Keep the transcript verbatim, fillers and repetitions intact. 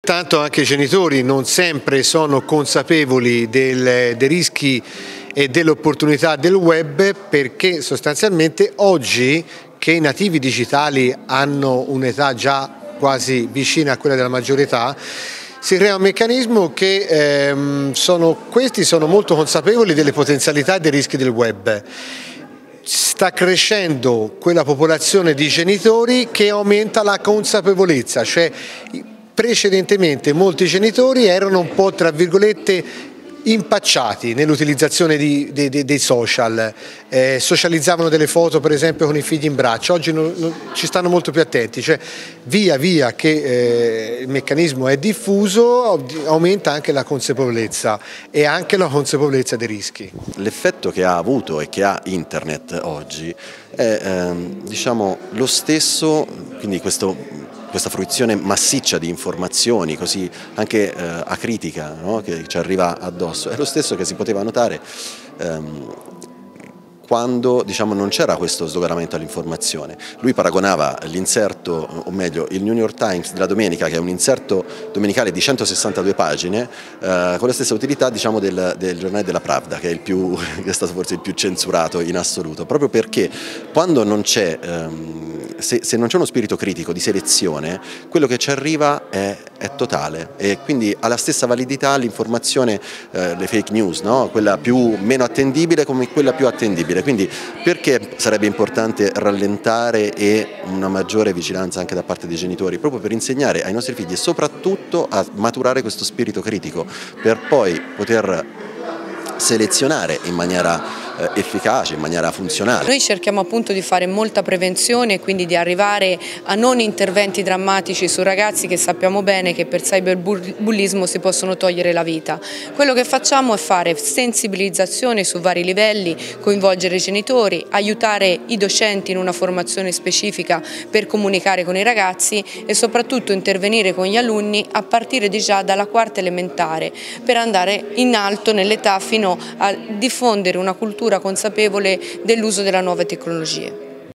Intanto anche i genitori non sempre sono consapevoli del, dei rischi e delle opportunità del web, perché sostanzialmente oggi che i nativi digitali hanno un'età già quasi vicina a quella della maggiore età, si crea un meccanismo che ehm, sono, questi sono molto consapevoli delle potenzialità e dei rischi del web. Sta crescendo quella popolazione di genitori che aumenta la consapevolezza, cioè precedentemente molti genitori erano un po' tra virgolette impacciati nell'utilizzazione di, di, di, dei social, eh, socializzavano delle foto per esempio con i figli in braccio. Oggi non, non, ci stanno molto più attenti, cioè via via che eh, il meccanismo è diffuso aumenta anche la consapevolezza e anche la consapevolezza dei rischi. L'effetto che ha avuto e che ha internet oggi è ehm, diciamo, lo stesso, quindi questo questa fruizione massiccia di informazioni, così anche eh, acritica, no? Che ci arriva addosso, è lo stesso che si poteva notare ehm, quando diciamo, non c'era questo sdoganamento all'informazione. Lui paragonava l'inserto, o meglio il New York Times della domenica, che è un inserto domenicale di centosessantadue pagine, eh, con la stessa utilità diciamo, del, del giornale della Pravda, che è, il più, che è stato forse il più censurato in assoluto, proprio perché quando non c'è... Ehm, Se, se non c'è uno spirito critico di selezione, quello che ci arriva è, è totale e quindi ha la stessa validità l'informazione, eh, le fake news, no? Quella più, meno attendibile come quella più attendibile. Quindi perché sarebbe importante rallentare e una maggiore vigilanza anche da parte dei genitori? Proprio per insegnare ai nostri figli e soprattutto a maturare questo spirito critico per poi poter selezionare in maniera efficace, in maniera funzionale. Noi cerchiamo appunto di fare molta prevenzione e quindi di arrivare a non interventi drammatici su ragazzi che sappiamo bene che per cyberbullismo si possono togliere la vita. Quello che facciamo è fare sensibilizzazione su vari livelli, coinvolgere i genitori, aiutare i docenti in una formazione specifica per comunicare con i ragazzi e soprattutto intervenire con gli alunni a partire di già dalla quarta elementare per andare in alto nell'età fino a diffondere una cultura consapevole dell'uso delle nuove tecnologie.